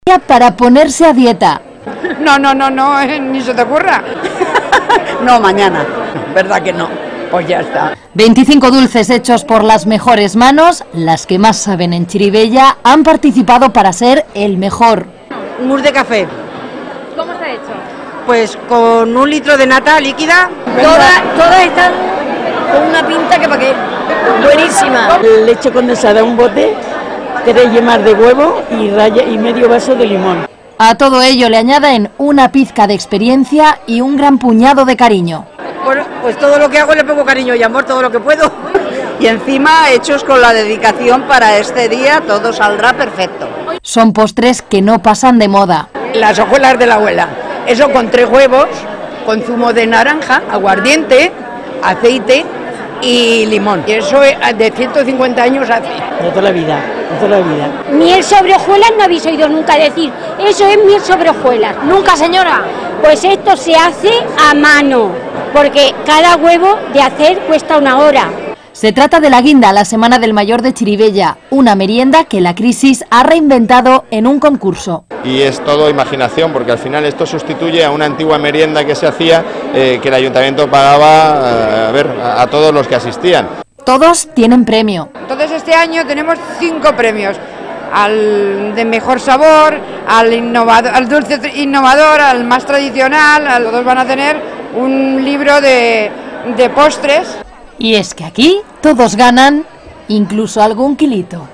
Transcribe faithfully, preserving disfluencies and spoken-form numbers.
Para ponerse a dieta. No, no, no, no, eh, ni se te ocurra. No, mañana. ¿Verdad que no? Pues ya está. veinticinco dulces hechos por las mejores manos, las que más saben en Chirivella, han participado para ser el mejor. Un mousse de café. ¿Cómo está hecho? Pues con un litro de nata líquida. Todas, todas están con una pinta que para qué. Buenísima. Leche condensada, un bote, tres yemas de huevo y, raya, y medio vaso de limón. A todo ello le añaden una pizca de experiencia y un gran puñado de cariño. Bueno, pues todo lo que hago le pongo cariño y amor, todo lo que puedo. Y encima hechos con la dedicación para este día, todo saldrá perfecto. Son postres que no pasan de moda. Las hojuelas de la abuela. Eso con tres huevos, con zumo de naranja, aguardiente, aceite y limón. Y eso de ciento cincuenta años hace. De toda la vida, de toda la vida. Miel sobre hojuelas no habéis oído nunca decir, eso es miel sobre hojuelas. Nunca, señora. Pues esto se hace a mano, porque cada huevo de hacer cuesta una hora. Se trata de la guinda, la Semana del Mayor de Chirivella, una merienda que la crisis ha reinventado en un concurso. Y es todo imaginación, porque al final esto sustituye a una antigua merienda que se hacía, eh, que el ayuntamiento pagaba eh, a, ver, a, a todos los que asistían. Todos tienen premio. Entonces este año tenemos cinco premios. Al de mejor sabor, al, innovador, al dulce innovador, al más tradicional, a todos van a tener un libro de, de postres. Y es que aquí todos ganan, incluso algún kilito.